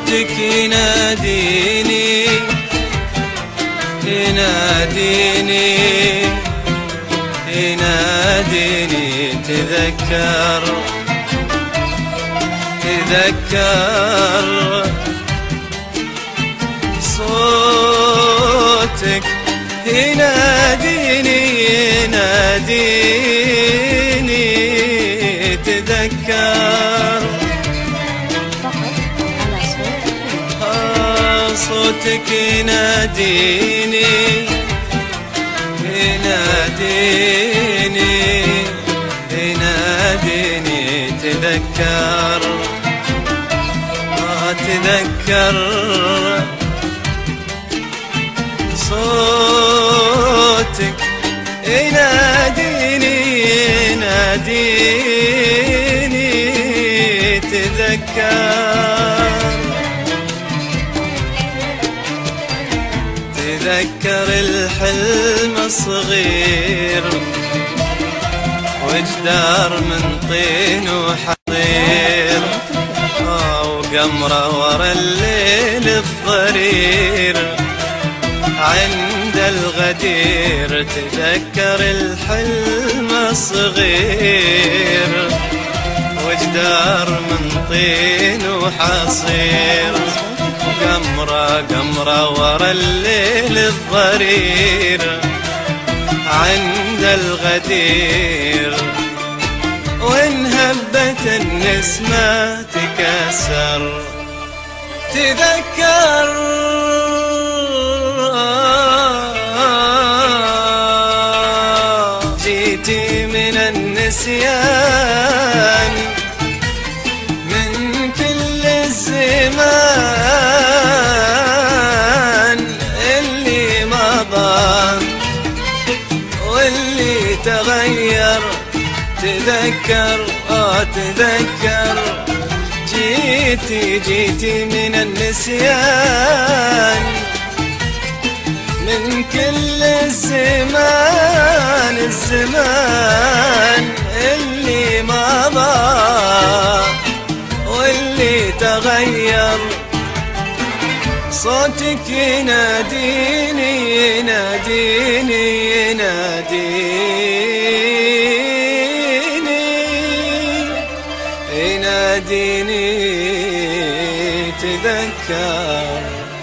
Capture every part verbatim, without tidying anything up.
صوتك يناديني يناديني يناديني تذكر تذكر صوتك يناديني يناديني تذكر صوتك يناديني يناديني يناديني تذكر ما تذكر صوتك يناديني يناديني تذكر تذكر الحلم الصغير وجدار من طين وحرير وقمرة ورا الليل الضرير عند الغدير تذكر الحلم الصغير وجدار من طين وحصير قمرة قمرة ورا الليل الضرير عند الغدير وإن هبت النسمة تكسر تذكر جيتي من النسيان من كل الزمان اللي مضى واللي تغير تذكر آه تذكر جيتي جيتي من النسيان من كل الزمان الزمان اللي مضى واللي تغير صوتك يناديني يناديني يناديني يناديني تذكر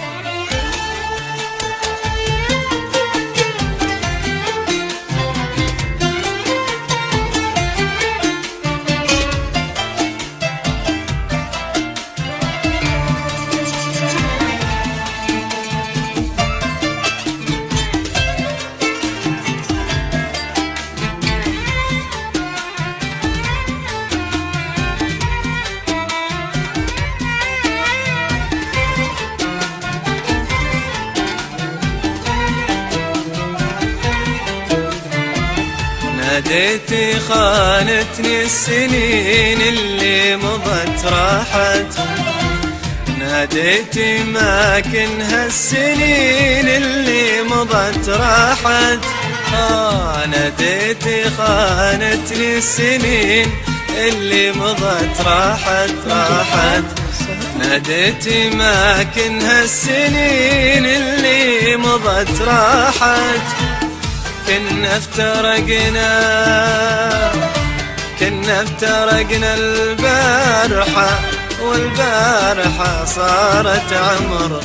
ناديتي خانتني السنين اللي مضت راحت ناديتي ما كن هالسنين اللي مضت راحت آه ناديتي خانتني السنين اللي مضت راحت راحت ناديتي ما كن هالسنين اللي مضت راحت كنا افترقنا كنا افترقنا البارحة والبارحة صارت عمر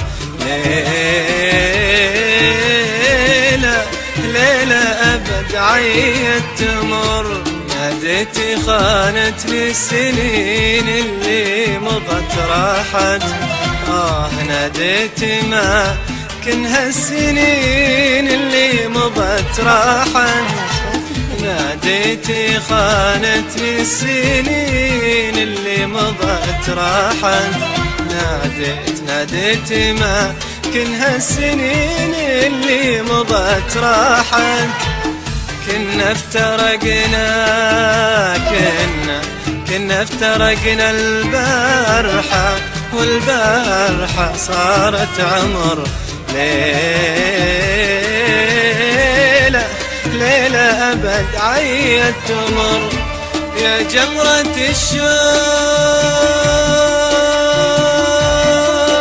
ليلة ليلة أبد عيت تمر ناديتي خانتني السنين اللي مضت راحت آه ناديتي ما كن هالسنين اللي مضت راحت ناديتي خانتني السنين اللي مضت راحت ناديت ناديتي ما كن هالسنين اللي مضت راحت كنا افترقنا كنا كنا افترقنا البارحة والبارحة صارت عمر ليلة ليلة أبد عيت تمر يا جمرة الشوق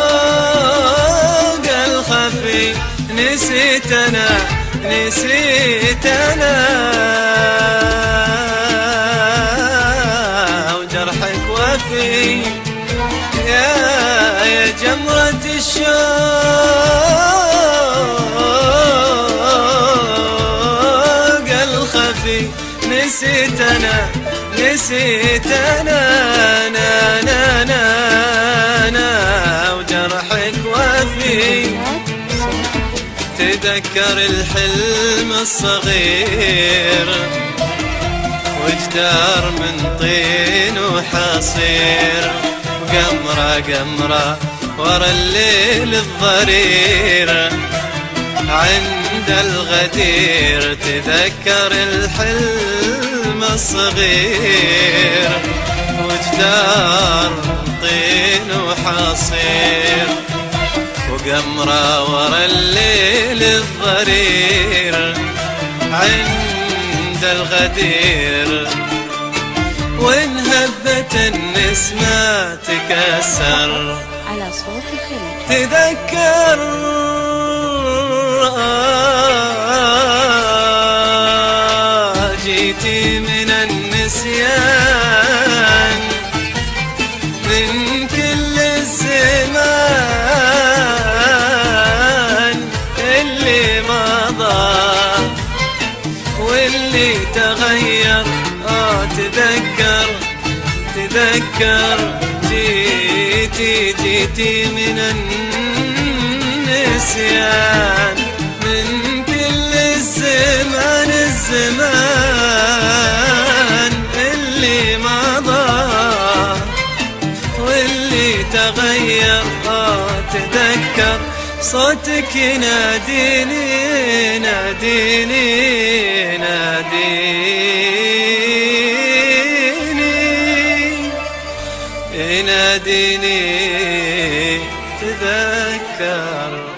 وفي نسيت أنا نسيت أنا وجرحك وفي يا يا جمرة الشوق الخفي نسيت أنا نسيت أنا أنا أنا أنا, أنا وجرحك وفي تذكر الحلم الصغير وجدار من طين وحصير وقمرة قمرة ورا الليل الضرير عند الغدير تذكر الحلم الصغير وجدار طين وحصير وقمرة ورا الليل الضرير عند الغدير وإن هبت النسمة تكسر على صوت الخليج تذكر جيتي من النسيان من كل الزمان اللي مضى واللي تغير آه تذكر تذكر جيتي جيتي من النسيان من كل الزمان الزمان اللي مضى واللي تغير آه تذكر صوتك يناديني ناديني ناديني يناديني تذكر